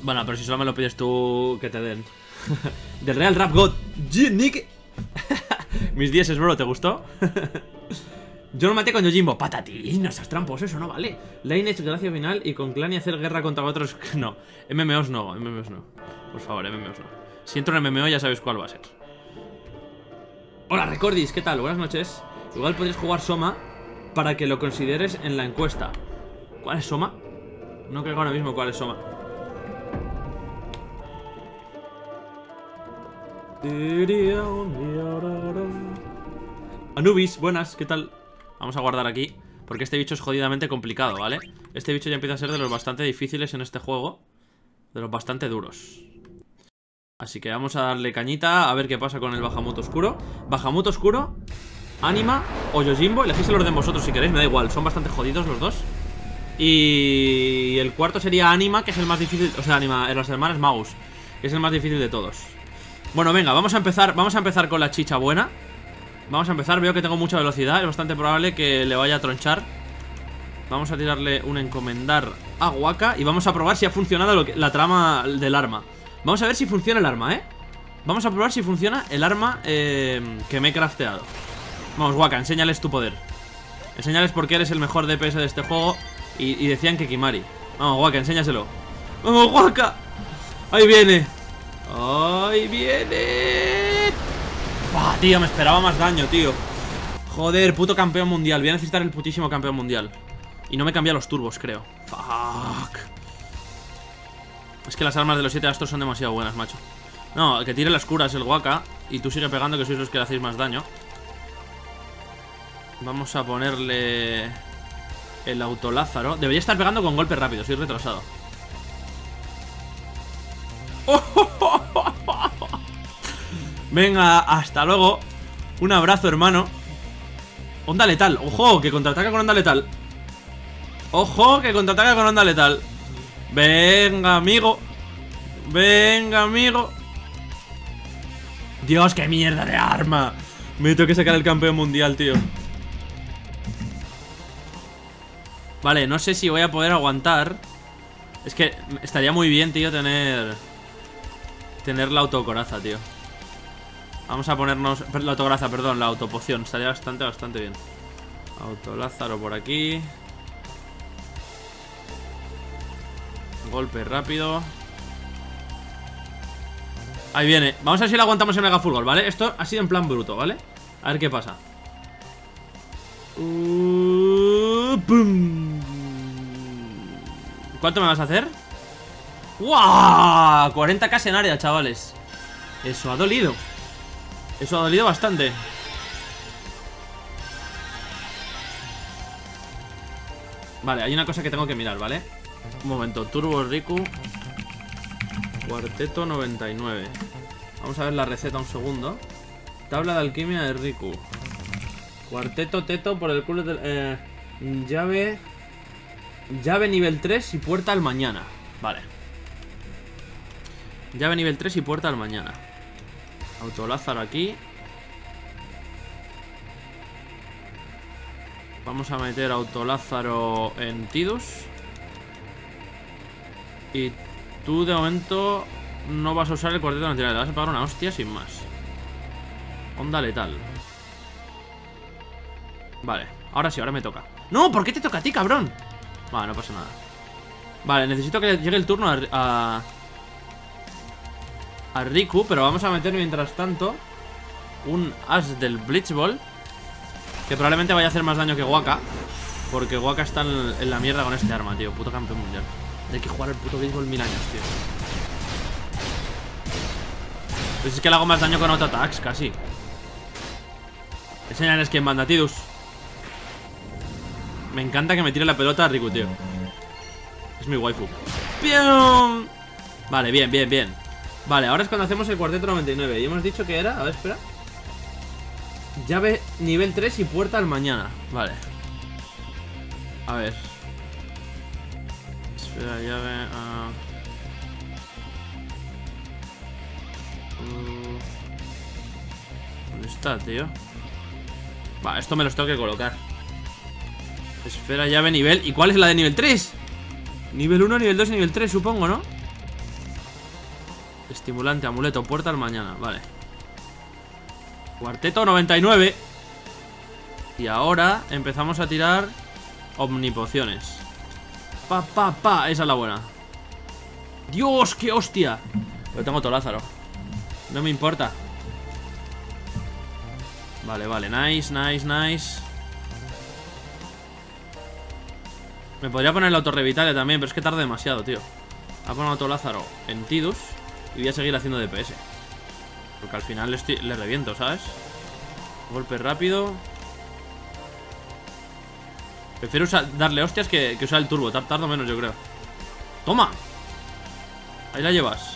Bueno, pero si solo me lo pides tú, que te den. Del Real Rap God Nick. Mis 10 bro, ¿te gustó? Yo lo maté con Yojimbo. Patatín, no seas tramposo, eso no vale. Lineage, gracia final. Y con Clan y hacer guerra contra otros. No, MMOs no, MMOs no. Por favor, MMOs no. Si entro en MMO ya sabéis cuál va a ser. Hola Recordis, ¿qué tal? Buenas noches. Igual podrías jugar Soma para que lo consideres en la encuesta. ¿Cuál es Soma? No creo ahora mismo cuál es Soma. Anubis, buenas, ¿qué tal? Vamos a guardar aquí, porque este bicho es jodidamente complicado, ¿vale? Este bicho ya empieza a ser de los bastante difíciles en este juego. De los bastante duros. Así que vamos a darle cañita, a ver qué pasa con el Bahamut Oscuro. Bahamut Oscuro, Anima o Yojimbo, elegís el orden vosotros si queréis, me da igual, son bastante jodidos los dos. Y el cuarto sería Anima, que es el más difícil, o sea, Anima, los hermanos Magus, que es el más difícil de todos. Bueno, venga, vamos a empezar con la chicha buena. Vamos a empezar, veo que tengo mucha velocidad. Es bastante probable que le vaya a tronchar. Vamos a tirarle un encomendar a Waka. Y vamos a probar si ha funcionado la trama del arma. Vamos a ver si funciona el arma, Vamos a probar si funciona el arma que me he crafteado. Vamos, Waka, enséñales tu poder. Enséñales por qué eres el mejor DPS de este juego. Y decían que Kimari. Vamos, Waka, enséñaselo. ¡Vamos, Waka! ¡Ahí viene! ¡Ahí viene! ¡Bah, tío! Me esperaba más daño, tío. Joder, puto campeón mundial. Voy a necesitar el putísimo campeón mundial. Y no me cambia los turbos, creo. Fuck. Es que las armas de los 7 astros son demasiado buenas, macho. No, que tire las curas el Waka. Y tú sigue pegando, que sois los que le hacéis más daño. Vamos a ponerle el autolázaro. Debería estar pegando con golpe rápido, soy retrasado. Venga, hasta luego. Un abrazo, hermano. Onda letal, ojo, que contraataca con onda letal. Ojo, que contraataca con onda letal. Venga, amigo. Venga, amigo. Dios, qué mierda de arma. Me tengo que sacar el campeón mundial, tío. Vale, no sé si voy a poder aguantar. Es que estaría muy bien, tío, tener la autocoraza, tío. Vamos a ponernos... La autograza, perdón, la autopoción. Estaría bastante bien. Autolázaro por aquí. Golpe rápido. Ahí viene. Vamos a ver si le aguantamos el Mega Fulgor, ¿vale? Esto ha sido en plan bruto, ¿vale? A ver qué pasa. ¡Pum! ¿Cuánto me vas a hacer? ¡Wow! 40k en área, chavales. Eso ha dolido. Eso ha dolido bastante. Vale, hay una cosa que tengo que mirar, ¿vale? Un momento, Turbo Riku Cuarteto 99. Vamos a ver la receta un segundo. Tabla de alquimia de Riku. Cuarteto teto por el culo del... llave nivel 3 y puerta al mañana. Vale. Llave nivel 3 y puerta al mañana. Autolázaro aquí. Vamos a meter autolázaro en Tidus. Y tú de momento no vas a usar el cuarteto nacional. Le vas a pagar una hostia sin más. Onda letal. Vale, ahora sí, ahora me toca. ¡No! ¿Por qué te toca a ti, cabrón? Vale, no pasa nada. Vale, necesito que llegue el turno a Riku, pero vamos a meter mientras tanto un as del Blitzball, que probablemente vaya a hacer más daño que Waka, porque Waka está en la mierda con este arma, tío. Puto campeón mundial. Hay que jugar el puto Blitzball 1000 años, tío. Pues es que le hago más daño con auto-attacks, casi. Enséñales quién manda, Tidus. Me encanta que me tire la pelota a Riku, tío. Es mi waifu. ¡Pium! Vale, bien. Vale, ahora es cuando hacemos el cuarteto 99. Y hemos dicho que era... A ver, espera. Llave nivel 3 y puerta al mañana. Vale. A ver. Espera, llave... ¿Dónde está, tío? Va, esto me los tengo que colocar. Esfera, llave, nivel. ¿Y cuál es la de nivel 3? Nivel 1, nivel 2 y nivel 3, supongo, ¿no? Estimulante, amuleto, puerta al mañana. Vale. Cuarteto 99. Y ahora empezamos a tirar omnipociones. Pa. Esa es la buena. ¡Dios, qué hostia! Pero tengo todo Lázaro. No me importa. Vale, nice. Me podría poner el autorrevitalia también, pero es que tarda demasiado, tío. Voy a poner auto Lázaro en Tidus y voy a seguir haciendo DPS. Porque al final le reviento, ¿sabes? Golpe rápido. Prefiero darle hostias que usar el turbo. Tardo menos, yo creo. ¡Toma! Ahí la llevas.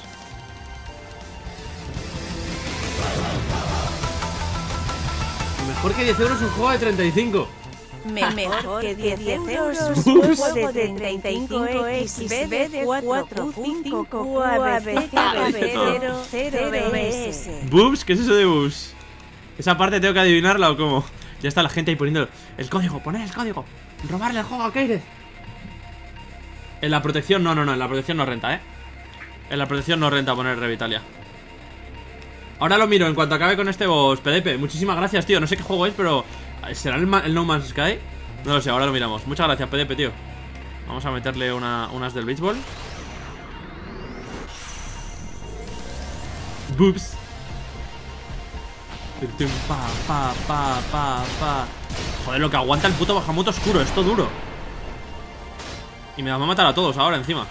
Mejor que 10 euros un juego de 35. Mejor que 10 euros un juego de 35 XB de 4 5 QABC. ¿Boobs? ¿Qué es eso de boobs? ¿Esa parte tengo que adivinarla o cómo? Ya está la gente ahí poniendo el código. Poner el código. Robarle el juego a Keireth. En la protección, no, en la protección no renta, En la protección no renta poner Revitalia. Ahora lo miro en cuanto acabe con este boss, PDP. Muchísimas gracias, tío. No sé qué juego es, pero... ¿será el No Man's Sky? No lo sé, ahora lo miramos. Muchas gracias, PDP, tío. Vamos a meterle unas del béisbol. Boobs. Pa. Joder, lo que aguanta el puto Bahamut oscuro. Esto duro. Y me va a matar a todos ahora encima.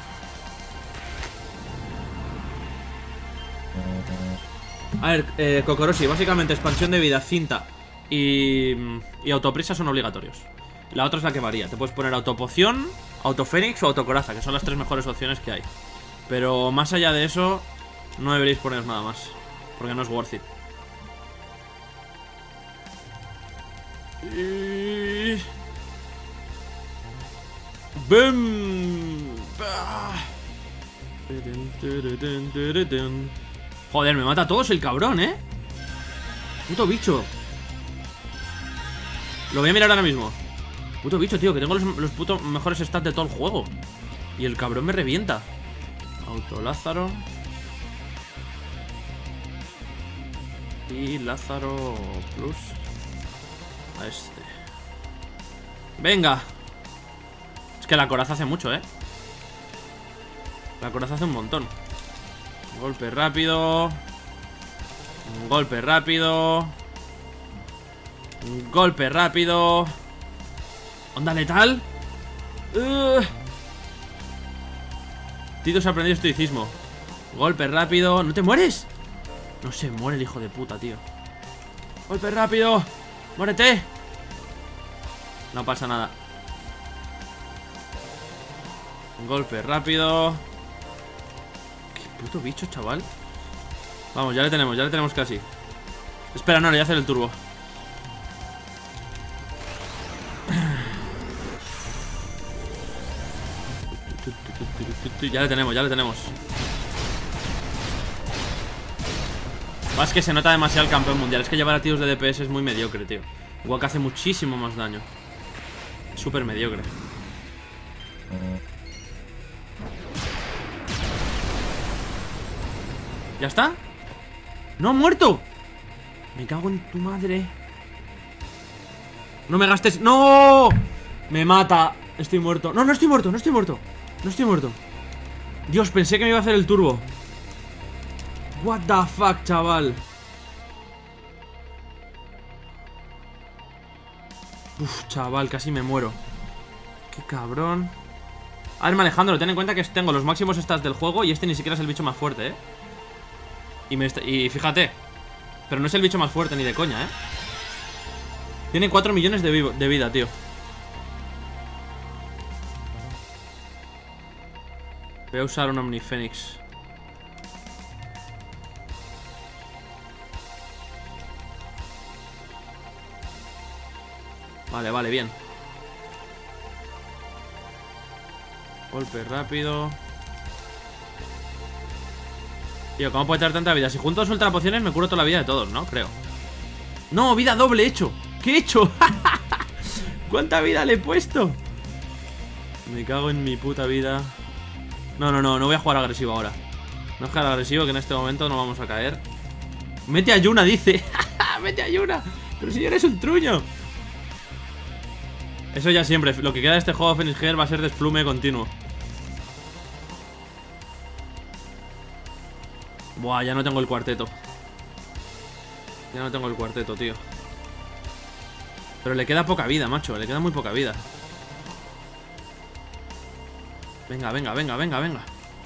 A ver, Kokoroshi, básicamente expansión de vida, cinta y autoprisa son obligatorios. La otra es la que varía. Te puedes poner autopoción, autofénix o autocoraza, que son las 3 mejores opciones que hay. Pero más allá de eso, no deberéis poner nada más, porque no es worth it. ¡Bum! Joder, me mata a todos el cabrón, Puto bicho. Lo voy a mirar ahora mismo. Puto bicho, tío, que tengo los putos mejores stats de todo el juego. Y el cabrón me revienta. Auto Lázaro. Y Lázaro Plus. A este. Venga. Es que la coraza hace mucho, La coraza hace un montón. Golpe rápido. Golpe rápido. Golpe rápido. Onda letal. Tidus ha aprendido estoicismo. Golpe rápido. ¿No te mueres? No se muere el hijo de puta, tío. Golpe rápido. ¡Muérete! No pasa nada. Golpe rápido. Puto bicho, chaval. Vamos, ya le tenemos casi. Espera, no, le voy a hacer el turbo. Ya le tenemos. Es que se nota demasiado el campeón mundial. Es que llevar a tíos de DPS es muy mediocre, tío. Igual que hace muchísimo más daño. Súper mediocre. ¿Ya está? ¡No ha muerto! Me cago en tu madre. No me gastes... ¡No! Me mata. Estoy muerto. No estoy muerto. Dios, pensé que me iba a hacer el turbo. What the fuck, chaval. Uf, chaval, casi me muero. Qué cabrón. A ver, Alejandro, ten en cuenta que tengo los máximos stats del juego y este ni siquiera es el bicho más fuerte, Y fíjate, pero no es el bicho más fuerte ni de coña, Tiene 4 millones de vida, tío. Voy a usar un Omnifénix. Vale, bien. Golpe rápido. Tío, ¿cómo puede tener tanta vida? Si junto a ultra pociones me curo toda la vida de todos, ¿no? Creo. ¡No! ¡Vida doble he hecho! ¿Qué he hecho? ¿Cuánta vida le he puesto? Me cago en mi puta vida. No voy a jugar agresivo ahora. No es que agresivo, que en este momento no vamos a caer. Mete a Yuna, dice. Mete a Yuna. Pero si eres un truño. Eso ya siempre. Lo que queda de este juego Phoenix Gear va a ser desplume continuo. Buah, ya no tengo el cuarteto. Ya no tengo el cuarteto, tío. Pero le queda poca vida, macho. Le queda muy poca vida. Venga, venga, venga, venga, venga.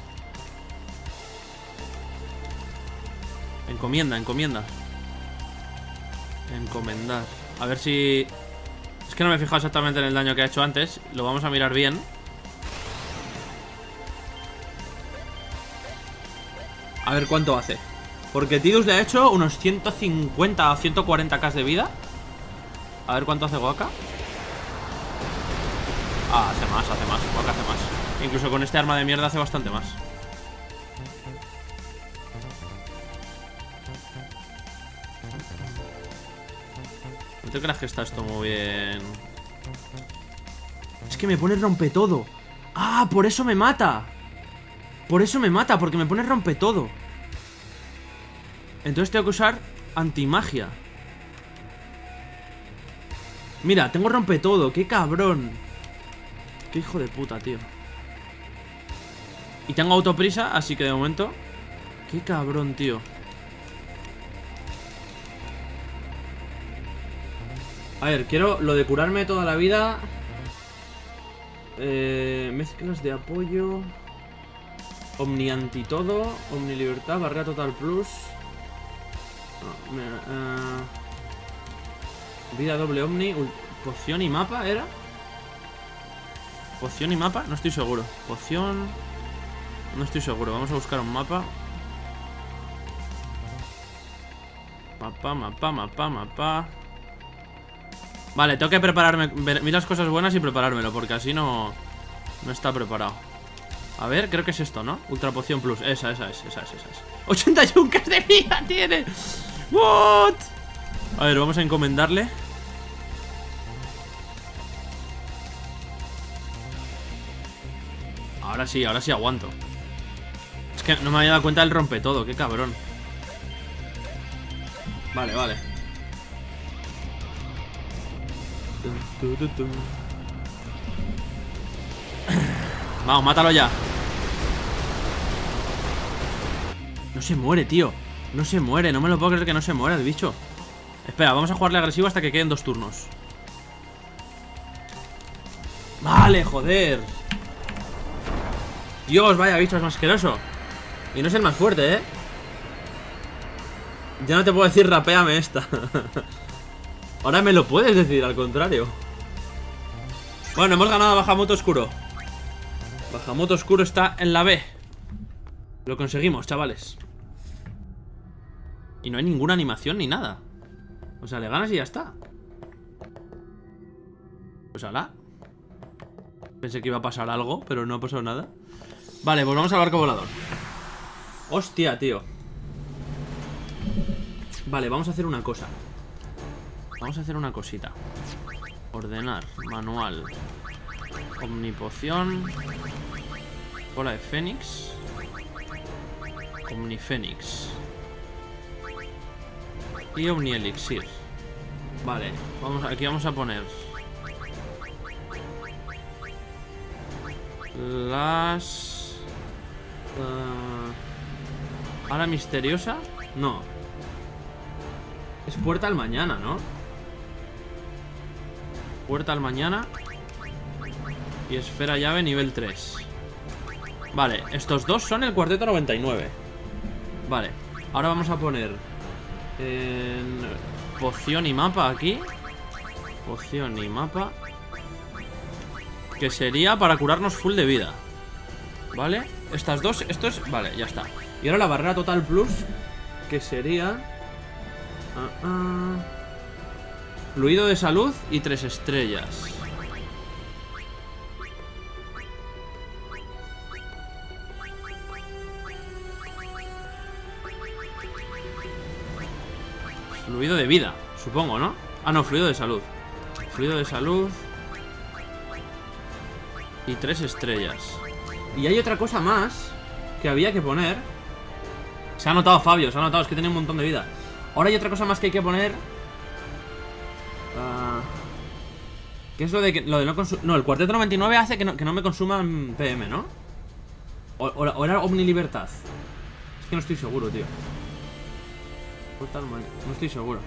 Encomienda, encomienda. Encomendar. A ver si... Es que no me he fijado exactamente en el daño que ha hecho antes. Lo vamos a mirar bien. A ver cuánto hace. Porque Tidus le ha hecho unos 150 o 140k de vida. A ver cuánto hace Waka. Ah, hace más, Waka hace más. Incluso con este arma de mierda hace bastante más. ¿No te creas que está esto muy bien? Es que me pone rompe todo. Ah, por eso me mata. Por eso me mata, porque me pone rompe todo. Entonces tengo que usar antimagia. Mira, tengo rompe todo, qué cabrón. Qué hijo de puta, tío. Y tengo autoprisa, así que de momento... Qué cabrón, tío. A ver, quiero lo de curarme toda la vida. Mezclas de apoyo. Omni anti todo. Omni libertad, barrera total plus. Vida doble omni. Poción y mapa, ¿era? Poción y mapa, no estoy seguro. Poción... No estoy seguro, vamos a buscar un mapa. Mapa. Vale, tengo que prepararme. Ver las cosas buenas y preparármelo, porque así no está preparado. A ver, creo que es esto, ¿no? Ultra poción plus, esa es. 81 de vida tiene. What? A ver, vamos a encomendarle. Ahora sí aguanto. Es que no me había dado cuenta del rompe todo, qué cabrón. Vale. Vamos, mátalo ya. No se muere, tío. No se muere, no me lo puedo creer que no se muera el bicho. Espera, vamos a jugarle agresivo hasta que queden 2 turnos. Vale, joder. Dios, vaya bicho, es más asqueroso. Y no es el más fuerte, ¿eh? Ya no te puedo decir rapéame esta. Ahora me lo puedes decir, al contrario. Bueno, hemos ganado a Bahamut Oscuro. Bahamut Oscuro está en la B. Lo conseguimos, chavales. Y no hay ninguna animación ni nada. O sea, le ganas y ya está. Pues ala. Pensé que iba a pasar algo, pero no ha pasado nada. Vale, pues vamos al barco volador. Hostia, tío. Vale, vamos a hacer una cosa. Vamos a hacer una cosita. Ordenar, manual. Omnipoción. Bola de Fénix. Omnifénix. Y Omni Elixir. Vale, aquí vamos a poner las... ¿Ala misteriosa? No. Es puerta al mañana, ¿no? Puerta al mañana. Y esfera llave nivel 3. Vale, estos dos son el cuarteto 99. Vale, ahora vamos a poner poción y mapa aquí. Poción y mapa. Que sería para curarnos full de vida. Vale, estas dos, esto es... Vale, ya está. Y ahora la barrera total plus, que sería... Fluido de salud y 3 estrellas. Fluido de vida, supongo, ¿no? Ah, no, fluido de salud. Fluido de salud y 3 estrellas. Y hay otra cosa más que había que poner, Se ha notado, Fabio, se ha notado, es que tiene un montón de vida. Ahora hay otra cosa más que hay que poner. ¿Qué es lo de no consumir? No, el cuarteto 99 hace que no me consuman PM, ¿no? O era Omnilibertad. Es que no estoy seguro, tío. No estoy seguro.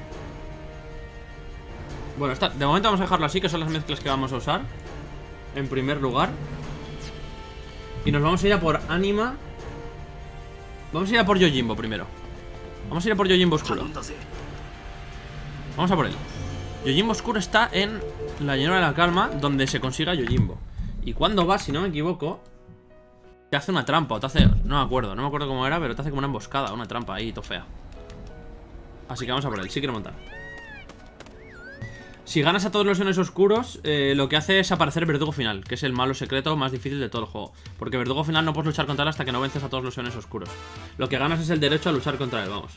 Bueno, de momento vamos a dejarlo así, que son las mezclas que vamos a usar. En primer lugar. Y nos vamos a ir a por Anima. Vamos a ir a por Yojimbo primero. Vamos a ir a por Yojimbo Oscuro. Vamos a por él. Yojimbo Oscuro está en la llanura de la calma, donde se consiga Yojimbo. Y cuando vas, si no me equivoco, te hace una trampa o te hace... No me acuerdo cómo era, pero te hace como una emboscada, una trampa ahí, todo fea. Así que vamos a por él, sí quiero montar. Si ganas a todos los Iones Oscuros, lo que hace es aparecer Verdugo Final, que es el malo secreto más difícil de todo el juego. Porque Verdugo Final no puedes luchar contra él hasta que no vences a todos los Iones Oscuros. Lo que ganas es el derecho a luchar contra él, vamos.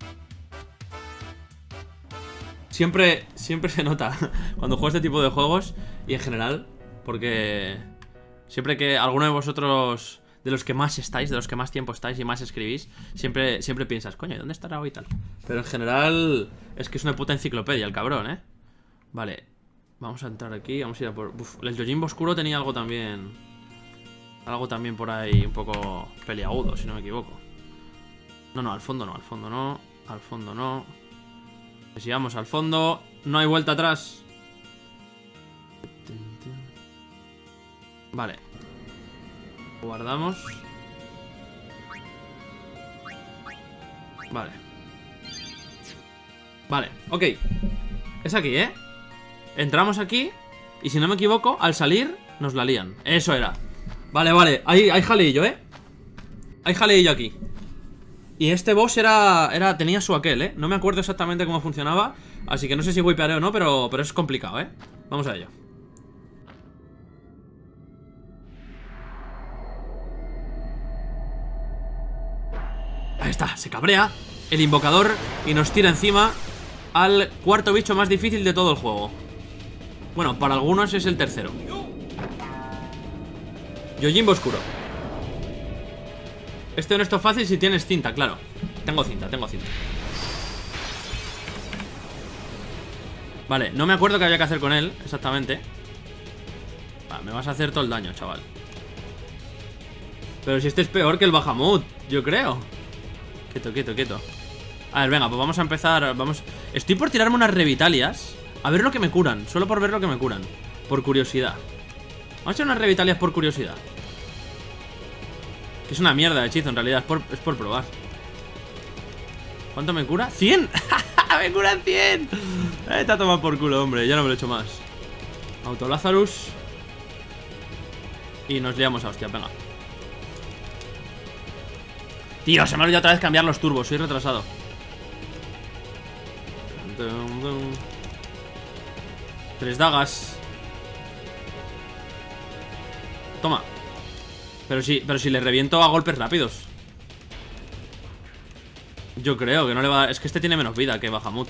Siempre se nota cuando juego este tipo de juegos, y en general, porque siempre que alguno de vosotros, de los que más estáis, de los que más tiempo estáis y más escribís, siempre piensas, coño, ¿dónde estará hoy tal? Pero en general es que es una puta enciclopedia el cabrón, ¿eh? Vale, vamos a entrar aquí, vamos a ir a por... Uf, el Yojimbo Oscuro tenía algo también por ahí un poco peliagudo, si no me equivoco. No, al fondo no, al fondo no, al fondo no. Si vamos al fondo, no hay vuelta atrás. Vale. Guardamos. Vale. Vale, ok. Es aquí, ¿eh? Entramos aquí y si no me equivoco, al salir nos la lían. Eso era. Vale, hay jaleillo, ¿eh? Hay jaleillo aquí. Y este boss tenía su aquel, ¿eh? No me acuerdo exactamente cómo funcionaba, así que no sé si wipearé o no, pero es complicado, ¿eh? Vamos a ello. Ahí está, se cabrea el invocador y nos tira encima al cuarto bicho más difícil de todo el juego. Bueno, para algunos es el tercero. Yojimbo Oscuro. Este no es fácil si tienes cinta, claro. Tengo cinta. Vale, no me acuerdo qué había que hacer con él exactamente. Me vas a hacer todo el daño, chaval. Pero si este es peor que el Bahamut, yo creo. Quieto. A ver, venga, pues vamos a empezar. Estoy por tirarme unas revitalias. A ver lo que me curan, solo por ver lo que me curan. Por curiosidad. Vamos a echar unas revitalias por curiosidad. Que es una mierda de hechizo, en realidad, es por probar. ¿Cuánto me cura? ¡100! ¡Me curan 100! Te ha tomado por culo, hombre, ya no me lo he hecho más. Autolázarus. Y nos liamos a hostia, venga. Tío, se me ha olvidado otra vez cambiar los turbos, soy retrasado. 3 dagas. Toma. Pero si le reviento a golpes rápidos. Yo creo que no le va a... Es que este tiene menos vida que Bahamut.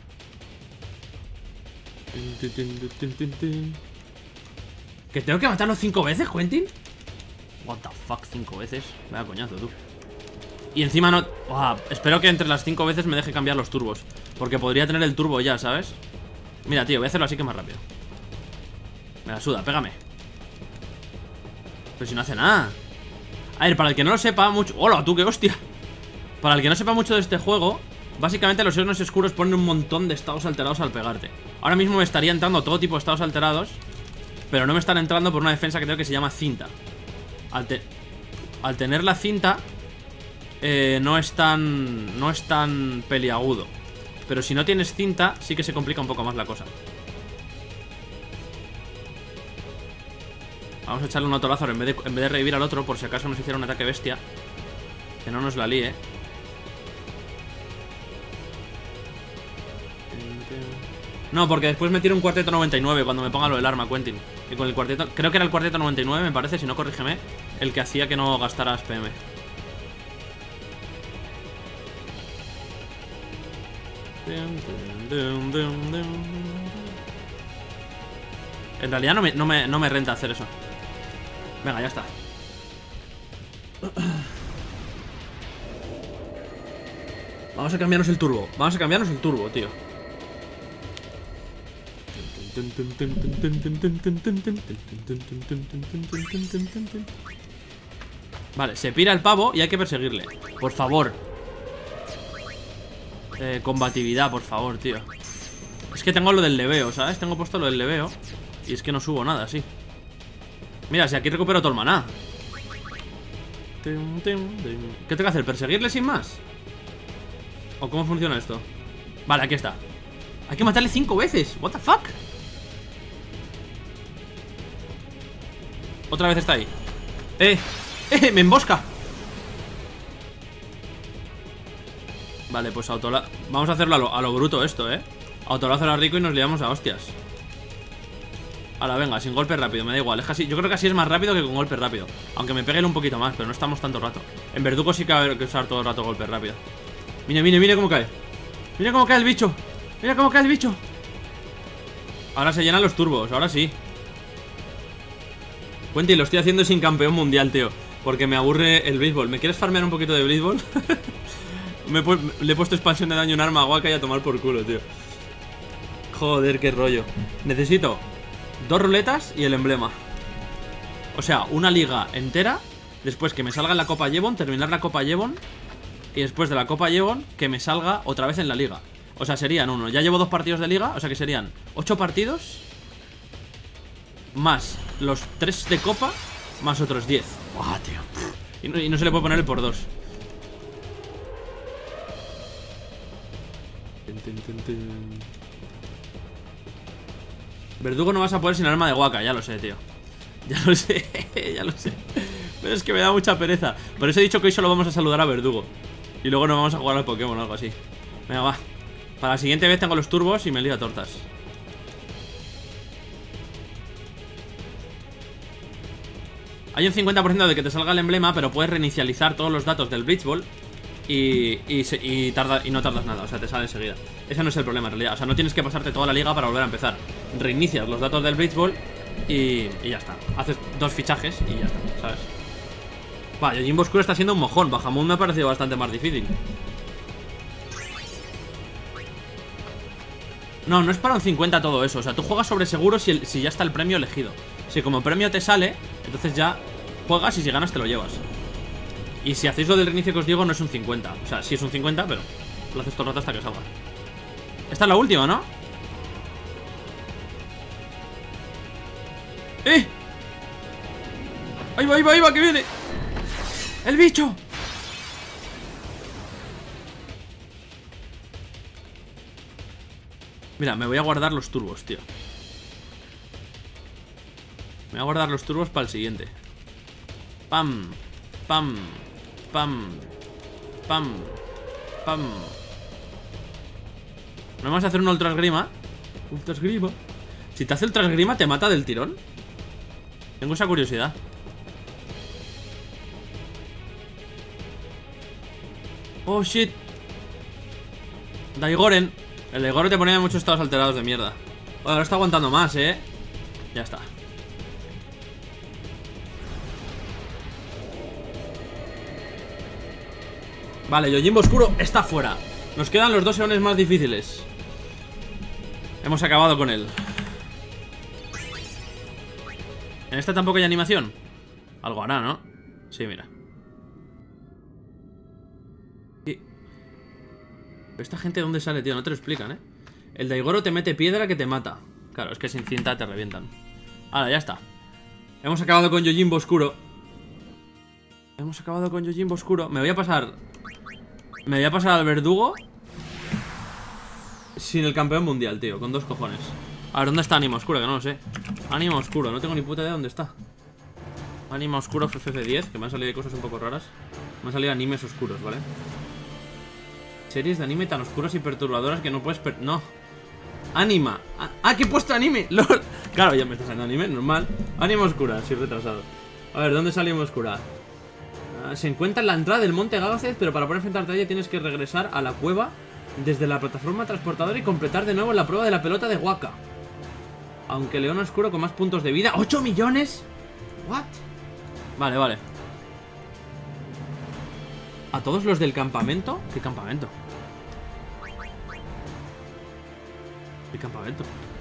¿Que tengo que matarlo 5 veces, Quentin? What the fuck, 5 veces. Vaya coñazo, tú. Y encima no... espero que entre las 5 veces me deje cambiar los turbos, porque podría tener el turbo ya, ¿sabes? Mira, tío, voy a hacerlo así que más rápido. Me la suda, pégame. Pero si no hace nada. A ver, para el que no lo sepa mucho... ¡Hola, tú, qué hostia! Para el que no sepa mucho de este juego, básicamente los Iones Oscuros ponen un montón de estados alterados al pegarte. Ahora mismo me estaría entrando todo tipo de estados alterados, pero no me están entrando por una defensa que creo que se llama cinta. Al tener la cinta, no es tan peliagudo. Pero si no tienes cinta, sí que se complica un poco más la cosa. Vamos a echarle un autolázaro en vez de revivir al otro, por si acaso nos hiciera un ataque bestia. Que no nos la líe. No, porque después me tiro un cuarteto 99 cuando me ponga lo del arma, Quentin. Y con el cuarteto, creo que era el cuarteto 99, me parece, si no corrígeme, el que hacía que no gastaras PM. En realidad no me renta hacer eso. Venga, ya está. Vamos a cambiarnos el turbo. Vamos a cambiarnos el turbo, tío. Vale, se pira el pavo y hay que perseguirle. Por favor. Combatividad, por favor, tío. Es que tengo lo del leveo, ¿sabes? Tengo puesto lo del leveo. Y es que no subo nada, sí. Mira, si aquí recupero todo el maná. ¿Qué tengo que hacer? ¿Perseguirle sin más? ¿O cómo funciona esto? Vale, aquí está. Hay que matarle 5 veces. What the fuck. Otra vez está ahí. Me embosca. Vale, pues vamos a hacerlo a lo bruto esto, Autolazo a rico y nos liamos a hostias. Ahora, venga, sin golpe rápido, me da igual. Es casi, yo creo que así es más rápido que con golpe rápido. Aunque me pegue un poquito más, pero no estamos tanto rato. En Verdugo sí que va a haber que usar todo el rato golpe rápido. Mira, mira, mira cómo cae. Mira cómo cae el bicho. Mira cómo cae el bicho. Ahora se llenan los turbos, ahora sí. Cuente, y lo estoy haciendo sin campeón mundial, tío. Porque me aburre el béisbol. ¿Me quieres farmear un poquito de béisbol? Le he puesto expansión de daño en arma guaca y a tomar por culo, tío. Joder, qué rollo. Necesito 2 ruletas y el emblema. O sea, una liga entera. Después que me salga en la Copa Jevon, terminar la Copa Jevon. Y después de la Copa Jevon, que me salga otra vez en la liga. O sea, serían uno. Ya llevo 2 partidos de liga, o sea que serían 8 partidos. Más los 3 de Copa, más otros 10. ¡Buah, tío! Y no se le puede poner el por 2. Verdugo no vas a poder sin arma de guaca, ya lo sé, tío. Ya lo sé, ya lo sé. Pero es que me da mucha pereza. Por eso he dicho que hoy solo vamos a saludar a Verdugo. Y luego nos vamos a jugar al Pokémon o algo así. Venga, va. Para la siguiente vez tengo los turbos y me lío a tortas. Hay un 50% de que te salga el emblema, pero puedes reinicializar todos los datos del Blitz Ball y no tardas nada, o sea, te sale enseguida. Ese no es el problema en realidad, o sea, no tienes que pasarte toda la liga para volver a empezar. Reinicias los datos del Blitz Ball y ya está. Haces 2 fichajes y ya está, ¿sabes? Va, Yojimbo Oscuro está siendo un mojón. Bahamut me ha parecido bastante más difícil. No, no es para un 50 todo eso. O sea, tú juegas sobre seguro si ya está el premio elegido. Si como premio te sale, entonces ya juegas y si ganas te lo llevas. Y si hacéis lo del reinicio que os digo, no es un 50. O sea, sí es un 50, pero lo haces todo el rato hasta que salga. Esta es la última, ¿no? ¡Eh! ¡Ahí va, ahí va, ahí va! ¡Que viene! ¡El bicho! Mira, me voy a guardar los turbos, tío. Me voy a guardar los turbos para el siguiente. Pam, pam, pam, pam, pam. ¿No vamos a hacer un ultra esgrima? Ultra esgrima. Si te hace ultra esgrima, ¿te mata del tirón? Tengo esa curiosidad. Oh, shit. Daigoren. El Daigoren te ponía muchos estados alterados de mierda. Bueno, ahora está aguantando más, Ya está. Vale, Yojimbo Oscuro está fuera. Nos quedan los 2 eones más difíciles. Hemos acabado con él. ¿En esta tampoco hay animación? Algo hará, ¿no? Sí, mira. ¿Esta gente de dónde sale, tío? No te lo explican, El Daigoro te mete piedra que te mata. Claro, es que sin cinta te revientan. Ahora, ya está. Hemos acabado con Yojimbo Oscuro. Hemos acabado con Yojimbo Oscuro. Me voy a pasar al Verdugo sin el campeón mundial, tío. Con 2 cojones. A ver, ¿dónde está Ánima Oscura? Que no lo sé. Ánima Oscuro, no tengo ni puta idea de dónde está. Ánima Oscuro FF10, que me han salido cosas un poco raras. Me han salido animes oscuros, ¿vale? Series de anime tan oscuras y perturbadoras que no puedes no. Anima. Ah, que he puesto anime. LOL. Claro, ya me está saliendo anime, normal. Ánima Oscura, sí, retrasado. A ver, ¿dónde sale Ánima Oscura? Se encuentra en la entrada del monte Gagacet, pero para poder enfrentarte a ella tienes que regresar a la cueva desde la plataforma transportadora y completar de nuevo la prueba de la pelota de Waka. Aunque León Oscuro con más puntos de vida. ¡8 millones! ¿What? Vale, vale. ¿A todos los del campamento? ¿Qué campamento? El campamento.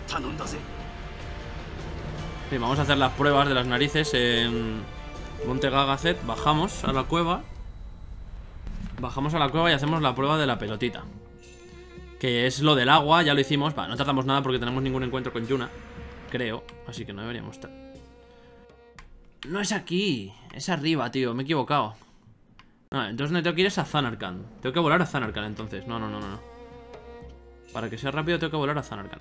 Bien, vamos a hacer las pruebas de las narices en Monte Gagazet. Bajamos a la cueva. Bajamos a la cueva y hacemos la prueba de la pelotita, que es lo del agua, ya lo hicimos. No tardamos nada porque tenemos ningún encuentro con Yuna, creo, así que no deberíamos estar. No es aquí, es arriba, tío, me he equivocado. Entonces no tengo que ir a Zanarkand. Tengo que volar a Zanarkand entonces. No. Para que sea rápido tengo que volar a Zanarkand.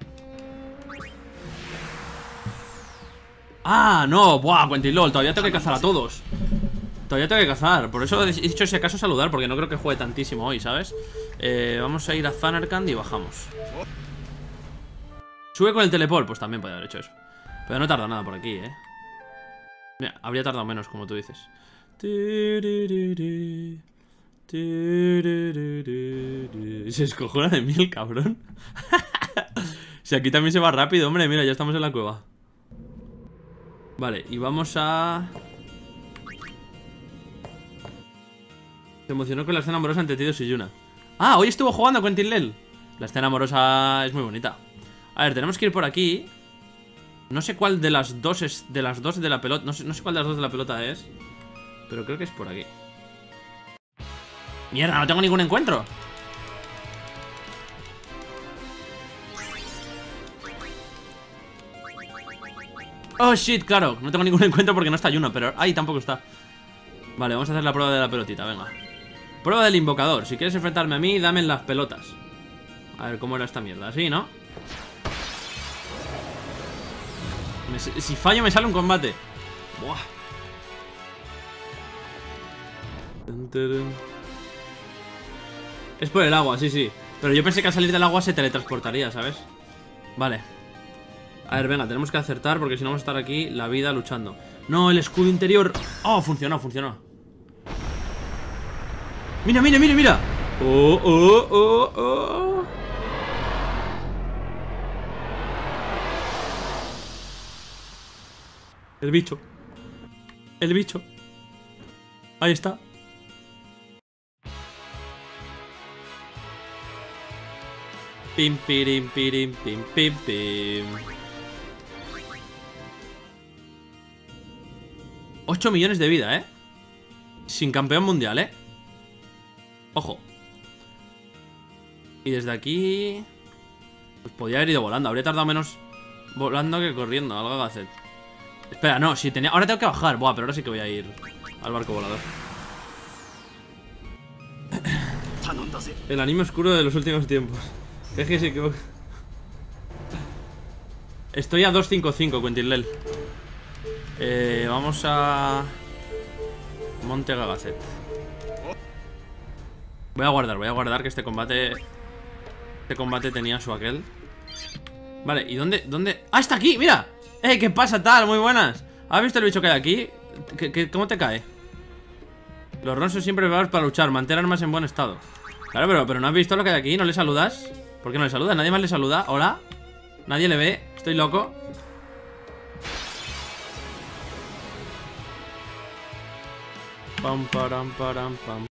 ¡Ah, no! ¡Buah, Quentin LOL! Todavía tengo que cazar a todos. Todavía tengo que cazar. Por eso he dicho si acaso saludar, porque no creo que juegue tantísimo hoy, ¿sabes? Vamos a ir a Zanarkand y bajamos. Sube con el teleport. Pues también podría haber hecho eso. Pero no tarda nada por aquí, Mira, habría tardado menos, como tú dices. Se escojona de mí el cabrón. Si aquí también se va rápido, hombre. Mira, ya estamos en la cueva. Vale, y vamos a... Se emocionó con la escena amorosa entre Tidus y Yuna. Ah, hoy estuvo jugando con Quentin LOL. La escena amorosa es muy bonita. A ver, tenemos que ir por aquí. No sé cuál de las dos es de las dos de la pelota. No sé cuál de las dos de la pelota es, pero creo que es por aquí. Mierda, no tengo ningún encuentro. Oh shit, claro, no tengo ningún encuentro porque no está Yuna, pero ahí tampoco está. Vale, vamos a hacer la prueba de la pelotita, venga. Prueba del invocador. Si quieres enfrentarme a mí, dame en las pelotas. A ver cómo era esta mierda, así, ¿no? Si fallo me sale un combate. Buah. Es por el agua, sí. Pero yo pensé que al salir del agua se teletransportaría, ¿sabes? Vale. A ver, venga, tenemos que acertar porque si no vamos a estar aquí la vida luchando. No, el escudo interior. Oh, funcionó. Mira. Oh. El bicho. Ahí está. Pim. 8 millones de vida, sin campeón mundial, Ojo. Y desde aquí... Pues podría haber ido volando. Habría tardado menos volando que corriendo al Gagazet. Espera, no, si tenía... Ahora tengo que bajar. Buah, pero ahora sí que voy a ir al barco volador. El anime oscuro de los últimos tiempos. Es que sí que... Estoy a 255, Quentin LOL. Vamos a... Monte Gagazet. Voy a guardar que este combate... Este combate tenía su aquel. Vale, ¿y dónde? ¡Ah, está aquí! ¡Mira! ¿Qué pasa, tal? Muy buenas. ¿Has visto el bicho que hay aquí? ¿Cómo te cae? Los ron son siempre preparados para luchar. Mantén armas en buen estado. Claro, pero ¿no has visto lo que hay aquí? ¿No le saludas? ¿Por qué no le saludas? ¿Nadie más le saluda? ¿Hola? ¿Nadie le ve? ¿Estoy loco? Pam, param, pam.